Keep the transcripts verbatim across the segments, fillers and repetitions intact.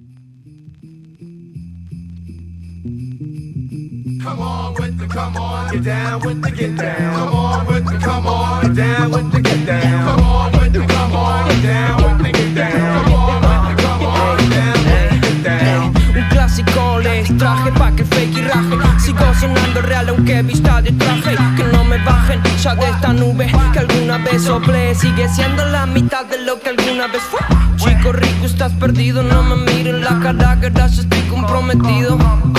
Come on with the come on, get down with the get down. Come on with the come on, get down with the get down. Come on with the come on, get down with the get down. Come on with the come on, get down with the get down. Un clásico les traje pa' que el fake y raje. Sigo sonando real aunque vista de traje. Que no me bajen ya de esta nube que alguna vez soplé. Sigue siendo la mitad de lo que alguna vez fue. Chico rico, estás perdido, no me miren la cara que ya estoy comprometido.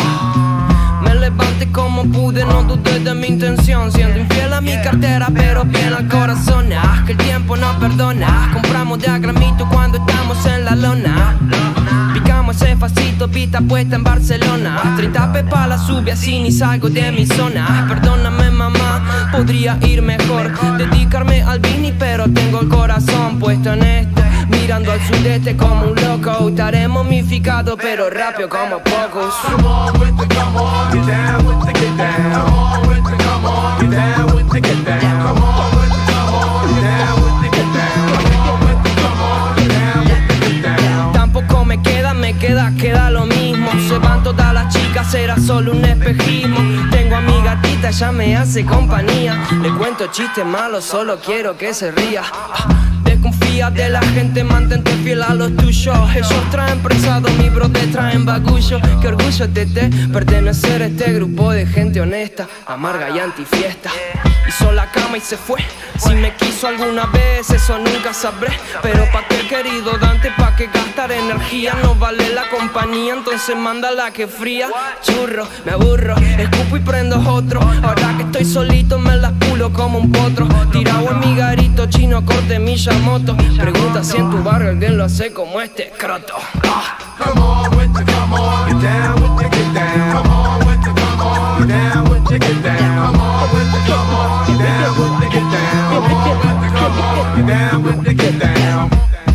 Me levanté como pude, no dudé de mi intención. Siendo infiel a mi cartera, pero bien al corazón. Ah, que el tiempo no perdona. Compramos de a gramito cuando estamos en la lona. Picamos ese facito, pista puesta en Barcelona. treinta pepas la sube así ni salgo de mi zona. Perdóname mamá, podría ir mejor. Dedicarme al vini, pero tengo el corazón puesto en esto. Mirando al sudeste como un loco. Estaré momificado pero rápido como pocos. Come on with the come on, get down with the get down. Come on with the come on, get down with the get down. Come on with the come on, get down with the get down. Come on with the come on, get down with the get down. Tampoco me queda, me queda, queda lo mismo. Se van todas las chicas, era solo un espejismo. Tengo a mi gatita, ella me hace compañía. Le cuento chistes malos, solo quiero que se ría. Desconfía de la gente, mantente fiel a los tuyos. Ellos traen prensado, mi brother traen bagullo. Qué orgullo tete, pertenecer a este grupo de gente honesta, amarga y antifiesta. Hizo la cama y se fue. Si me quiso alguna vez, eso nunca sabré. Pero pa' qué querido Dante, pa' que gastar energía. No vale la compañía, entonces manda la que fría. Churro, me aburro, escupo y prendo otro. Ahora que estoy solito me las pulo como un potro. Tirado en mi garito chino, corte milla moto. Pregunta si en tu barrio alguien lo hace como este escroto. Ah. Come on with the come on, get down with the get down. Come on with the come on, get down with the get down. Come on with the come on, get down with the get down. Come on with the come on, get down with the get down.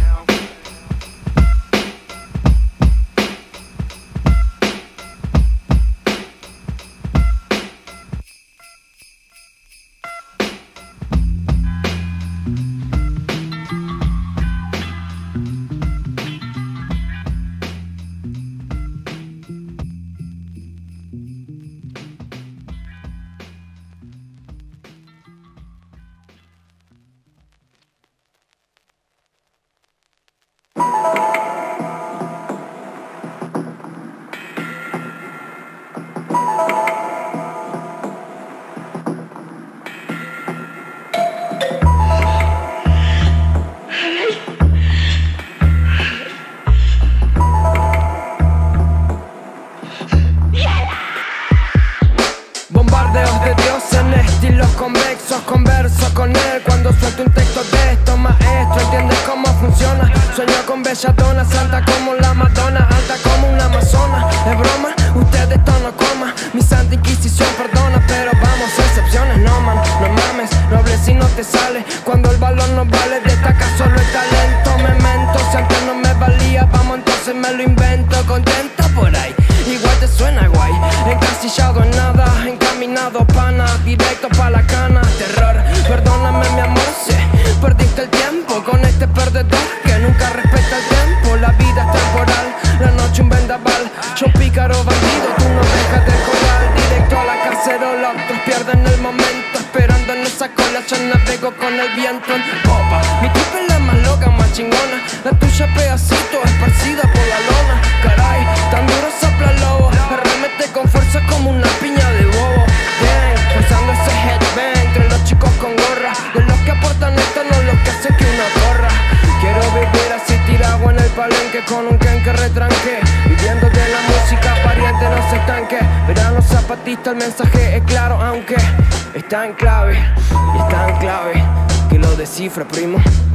Bombardeos de Dios en estilos convexos. Converso con él cuando suelto un texto de esto. Maestro, ¿entiendes cómo funciona? Sueño con belladona, santa como la Madonna, alta como una amazona. ¿Es broma? Usted esto no coma. Mi santa inquisición perdona, pero vamos, excepciones no man. No mames, no hables si no te sale. Cuando el balón no vale, destaca solo el talento. Memento, si antes no me valía, vamos entonces me lo invento. Contento por ahí, igual te suena guay. Encasillado en nada, encaminado pana, directo pa' la cana. Terror, perdóname mi amor, sé, perdiste el tiempo con este perdedor que nunca respeta el tiempo. La vida es temporal, la noche un vendaval. Yo pícaro bandido, tú no dejas de colar. Directo a la cacerola, otros pierden el momento. Esperando en esa cola, yo navego con el viento en popa. Mi tripa es la más loca, más chingona. La tuya pedacito, esparcida por la lona. Caray, tan duro sopla el lobo. Arremete con fuerza como una piña de bobo. Bien, forzando ese headbang entre los chicos con gorra. De los que aportan esto, no los que hacen que uno corra. Quiero vivir así tirado en el palenque con un Ken que retranque. Viviendo de la música, pariente no se estanque. Verano zapatista, el mensaje es claro, aunque está en clave, y está en clave que lo descifre, primo.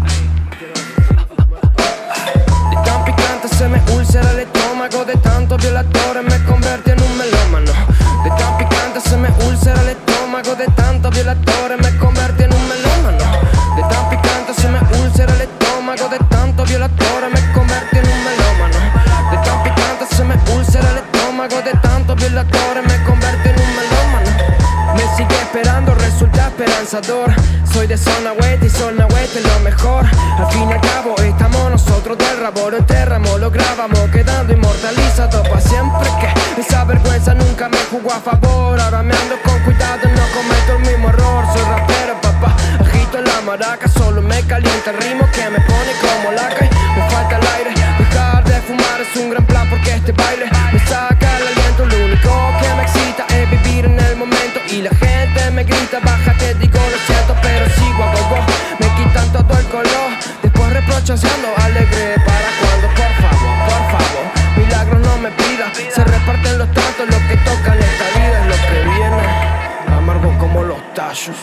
De tan picante se me úlcera el estómago. De tantos violadores me convierte en un melómano. De tan picante se me úlcera el estómago. De tantos violadores me convierte en un melómano. De tan picante se me úlcera el estómago. De tantos violadores me convierte en un melómano. De tan picante se me úlcera el estómago. De tantos violadores me convierte en un melómano. Me sigue esperando, resulta esperanzador. soy de zona oeste y zona oeste es lo mejor. Al fin y al cabo estamos nosotros del rabo, lo enterramos, lo grabamos, quedando inmortalizado para siempre. Que esa vergüenza nunca me jugó a favor. Ahora me ando con cuidado, no cometo el mismo error. Soy rapero, papá, agito la maraca, solo me calienta el ritmo que me pone como laca. Y me falta el aire, dejar de fumar es un gran plan porque este baile me saca el aliento. Lo único que me excita es vivir en el momento y la gente me grita, bájate, digo lo siento, pero sigo a gogo. Me quitan todo el color, después reprochan siendo alegre. ¿Para cuando? Por favor, por favor, milagros no me pida. Se reparten los tantos, lo que tocan esta vida es lo que viene, amargo como los tallos.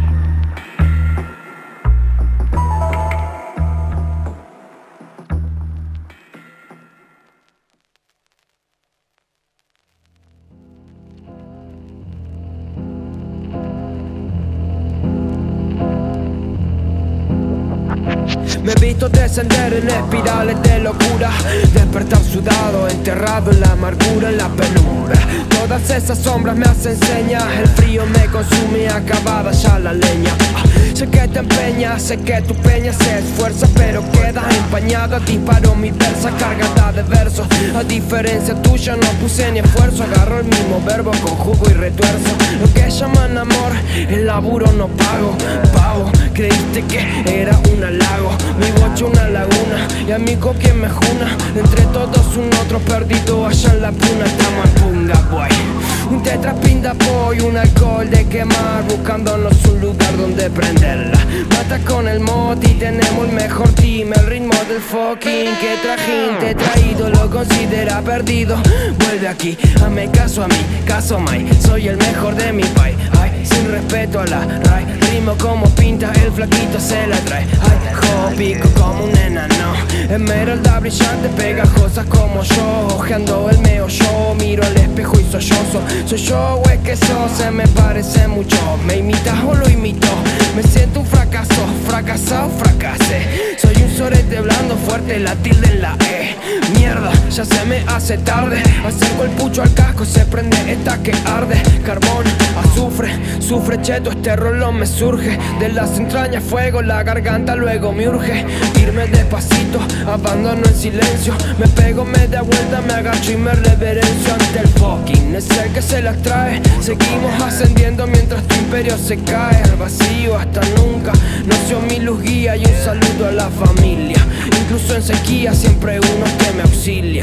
Me he visto descender en espirales de locura, despertar sudado, enterrado en la amargura, en la penumbra. Todas esas sombras me hacen señas, el frío me consume, acabada ya la leña. Sé que te empeñas, sé que tu peña se esfuerza, pero queda empañada. Disparo mi versa cargada de versos. A diferencia tuya no puse ni esfuerzo, agarro el mismo verbo, conjugo y retuerzo. Lo que llaman amor, el laburo no pago. Pavo, creíste que era un halago, mi bocha una laguna y amigo quien me juna. Entre todos un otro perdido allá en la puna. Estamos en punga, boy. Un tetrapinda boy, un alcohol de quemar, buscándonos un lugar donde prenderla. Mata con el mod y tenemos el mejor team. El ritmo del fucking que trajín te he traído, lo considera perdido. Vuelve aquí, hazme caso a mí, caso a mí. Soy el mejor de mi país, ay, sin respeto a la ray. Rimo como pinta, el flaquito se la trae. Ay, jo, pico como un enano, esmeralda brillante, pegajosa como yo. Ojeando el meo yo, miro al espejo y sollozo. Soy yo o es que eso se me parece mucho. Me imitas o lo imito, me siento un fracaso, fracasado, fracasé. Soy un sorete blando, fuerte, la tilde en la E. Mierda, ya se me hace tarde. Acerco el pucho al casco, se prende esta que arde. Carbón, azufre, sufre cheto, este rollo me surge. De las entrañas fuego, la garganta luego me urge. Irme despacito, abandono el silencio. Me pego, me da vuelta, me agacho y me reverencio ante el fucking. Es el que se las trae. Seguimos ascendiendo mientras tu imperio se cae al vacío hasta nunca. Nació mi luz guía y un saludo a la familia. Incluso en sequía siempre hay uno que me auxilia.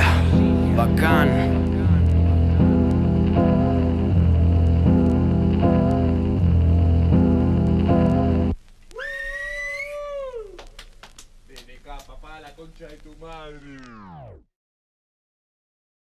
Bacán. Papá, la concha de tu madre.